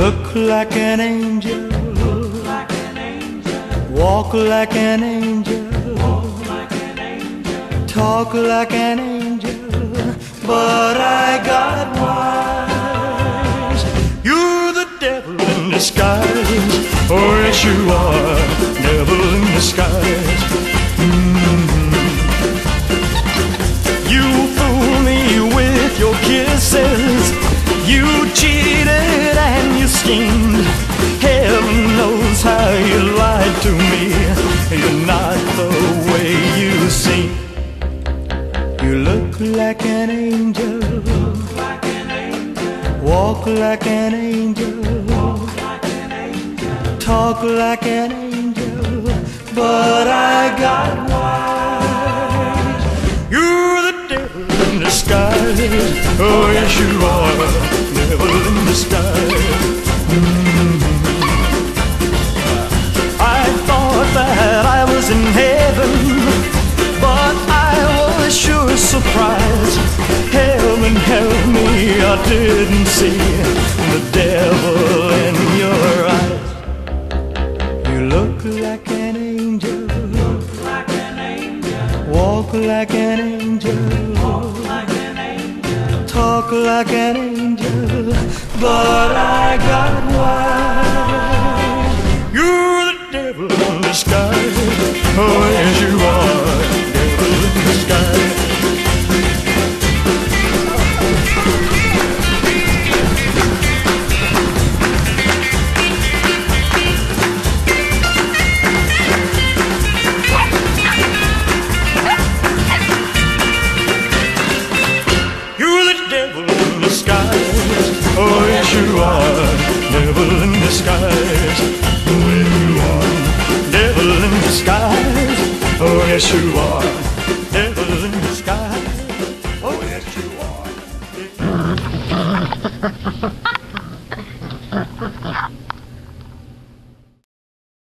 look like an angel, walk like an angel, talk like an angel, but I got wise. You're the devil in disguise. Oh yes you are, devil in disguise. You fool me with your kisses, you cheated and you schemed. Heaven knows how you lied to me. You're not the way you seem. You look like an angel, walk like an angel, talk like an angel, but I got wise. You're the devil in disguise. Oh yes you are, devil in disguise. I thought that I was in heaven, but I was sure surprised. Heaven help me, I didn't see the devil in your eyes. You look like an angel, walk like an angel, talk like an angel, but I got wise. You're the devil in disguise. Oh yes you are, devil in disguise. Oh yes you are, devil in disguise. Oh yes you are, devil in disguise. Oh yes you are, devil in disguise. Oh yes you are.